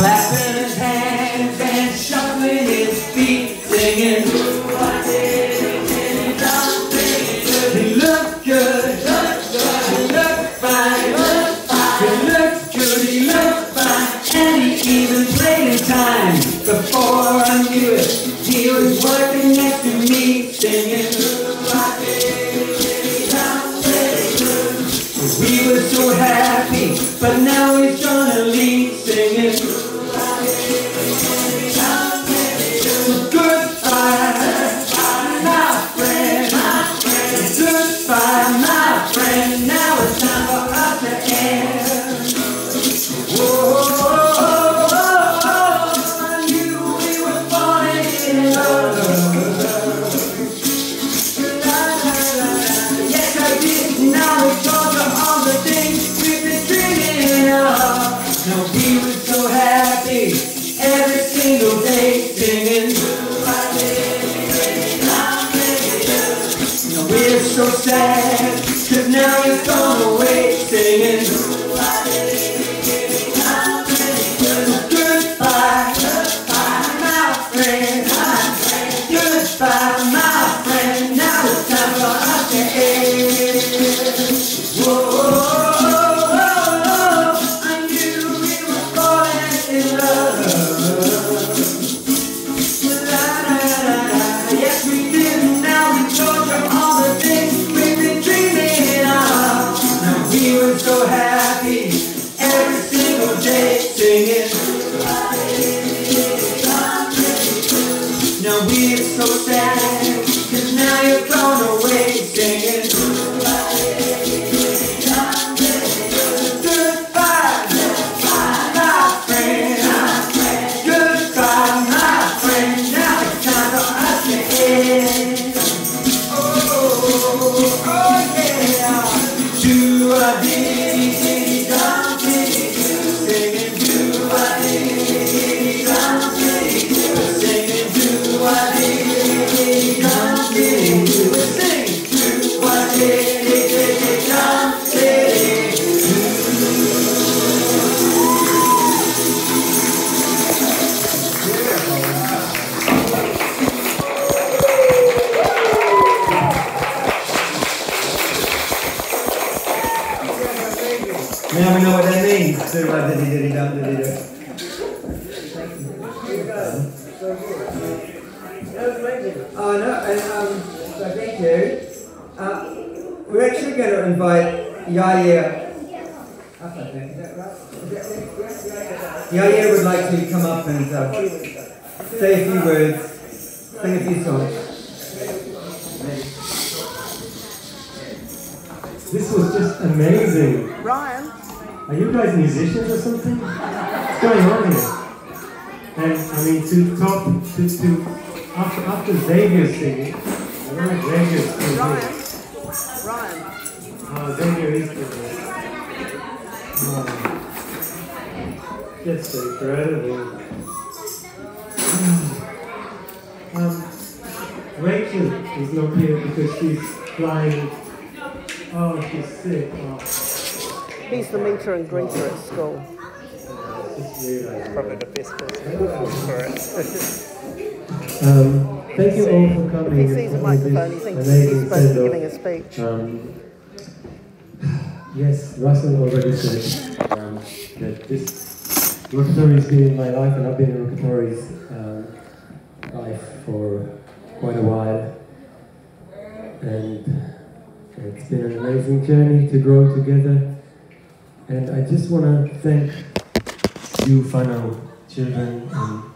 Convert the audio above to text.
clapping his hands and shuffling his feet, singing. He looked good, he looked fine, he looked good, he looked fine, and he even played in time. Before I knew it, he was working next to me, singing. We were so happy, but now he's gonna leave, singing. Goodbye, my friend. Goodbye, my friend. Now it's time for us to end. Whoa, I knew we were falling in love. Yes, I did. Now we told you all the things we've been dreaming of. Now we were so happy every single day, singing. Now we're so sad, 'cause now you've gone away, singing. Goodbye, my friend. Goodbye, my friend. Now it's time for us to end. Whoa, I knew we were falling in love. Yes, we did. Now we told you all the things we've been dreaming of. Now we were so happy every single day, singing. Now we're so sad, 'cause now you're gone away, singing. Goodbye, my friend. Goodbye, my friend. Now it's time for us to end. Oh yeah. Do-a-dee-dee-dum, dee-dee-doo, singing. Do-a-dee-dee-dum, dee-dee-doo, singing. Do-a-dee-dee-dum, dee-dee-doo, sing. Do-a-dee-dee-dum, dee-dee-doo. Now we know what that means. Do-a-dee-dee-dum-dee-dee-doo. Oh no, and so thank you. We're actually going to invite Yair up, I think. Is that right? Yair would like to come up and say a few words, sing a few songs. This was just amazing. Ryan? Are you guys musicians or something? What's going on here? And I mean, to after Xavier's singing, I don't know if Xavier's still Ryan? here. Ryan? Oh, Xavier is still here. Oh, that's so incredible. Rachel is not here because she's flying. Oh, she's sick. Oh. He's the meter and greeter at school. Probably the best person for it. Thank you all for coming. If he sees a microphone, he thinks he's supposed to be giving a speech. Yes, Russell already said that this Rokatори has been in my life, and I've been in Rokatori's life for quite a while. And it's been an amazing journey to grow together. And I just want to thank you, whanau children, and